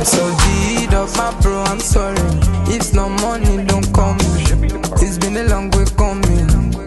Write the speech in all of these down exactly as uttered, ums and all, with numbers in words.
I'm so deed up, my bro, I'm sorry. If no money, don't call me. It's been a long way coming.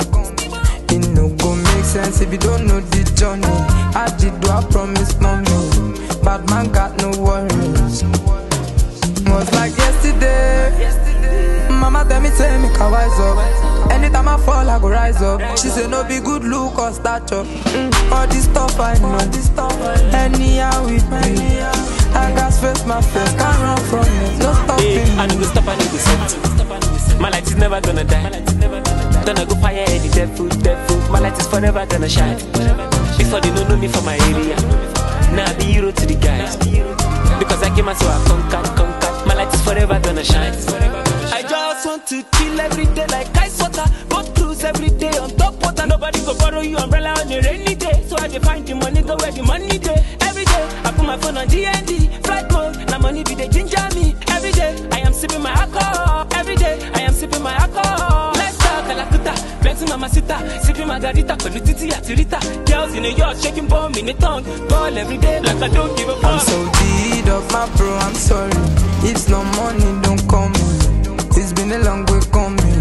It no go make sense if you don't know the journey. I did do I promise, mommy. Bad man got no worries. Was like yesterday. Mama tell me, say me can wise up. Anytime I fall, I go rise up. She say no be good look or stature. Mm, all this stuff I know. Anyhow we be. I got face my face, can't run from it. No stopping. Hey, I don't go stop, I don't go stop. My light is never gonna die. Then I go fire any devil, devil. My light is forever gonna shine. Before they don't know me from my area. Now I be hero to the guys. Because I came out so I conquer, conquer. My light is forever gonna shine. I just want to chill every day like ice water. Go cruise every day on top water. Nobody go borrow you umbrella on a rainy day. So I dey find the money, go where the money day. Every day I put my phone on D N D. Flight mode, now money be the ginger me. Every day I am sipping my alcohol. Every day I am sipping my alcohol. Let's talk Kalakuta, Benson Mamacita. Sipping margarita, Kolutiti Atirita. Girls in New York shaking bomb in the tongue. Ball every day like I don't give a fuck. I'm so deed up, my bro, I'm sorry. If no money, don't call me. It's been a long way coming.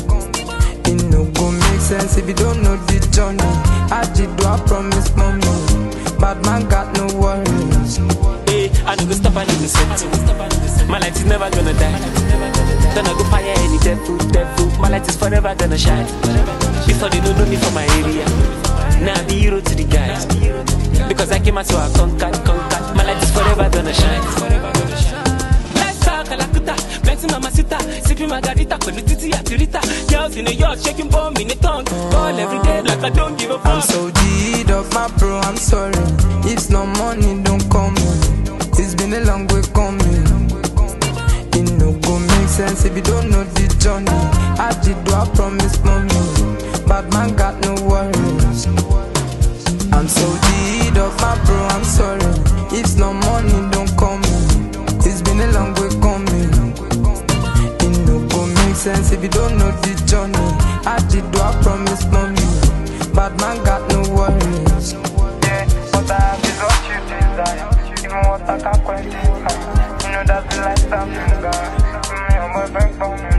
It no go make sense if you don't know the journey. I did do I promise, mommy. Bad man got no worries. Hey, I don't go stop, I don't go set. My light is never gonna die. Then I go fire any devil, devil. My light is forever gonna shine. Before they don't know me from my area. Now I be hero to the guys. Because I came out so I conquer, conquer. My light is forever gonna shine. Let's talk Kalakuta, Benson Mamacita. Sipping margarita, Kolutiti Atirita. Girls in New York shaking bomb in the tongue. Ball every day like I don't give a fuck. I'm so deed up, my bro, I'm sorry. If no money, don't call me. It's been a long way coming. It no go make sense if you don't know the journey. I did do I promise, mommy. Bad man got no worries. I'm so deed up, my bro, I'm sorry. If no money, don't call me. It's been a long way coming. It no go make sense if you don't know the journey. I did do I promise, mommy. Bad man got no worries. Yeah, what I have is what you desire. Even what I can't quite desire. You know that's the lifestyle you got. Me, I'm a bank for me.